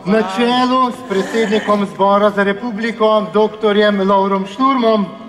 Na čelu s predsednikom Zbora za republiko, dr. Lovrom Šturmom,